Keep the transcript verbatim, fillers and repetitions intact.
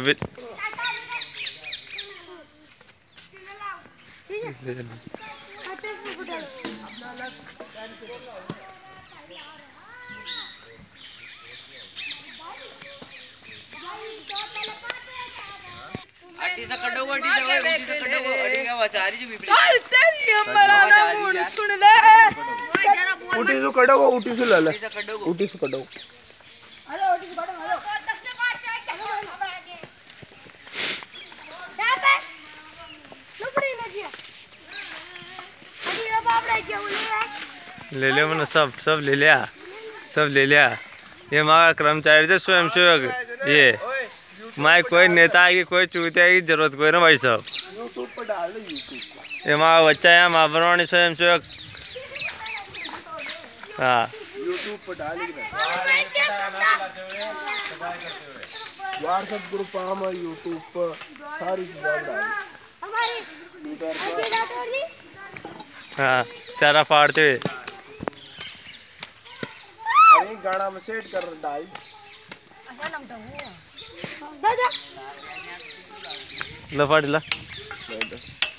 अभी अटी सा कटो अटी सा उठी सा कटो अटी का वसारी जो बिपरी यार तेरी हमारा ना मूड सुन ले उठी से कटो उठी से ले ले उठी से कटो हेलो उठी से कटो हेलो ले ले मैंने सब सब ले लिया सब ले लिया। ये हमारा कर्मचारी थे स्वयं सेवक। ये मैं कोई नेता की कोई चूतिया की जरूरत कोई ना भाई साहब। यूट्यूब पर डाल दो यूट्यूब ये हमारा बच्चा है महाप्रवाणी स्वयं सेवक। हाँ यूट्यूब पर डालेगी व्हाट्सएप ग्रुप पर हम यूट्यूब पर सारी चीजें डाल हाँ चारा फाड़ते हुए अरे गाना में सेट कर डाल ला फाड़ ला।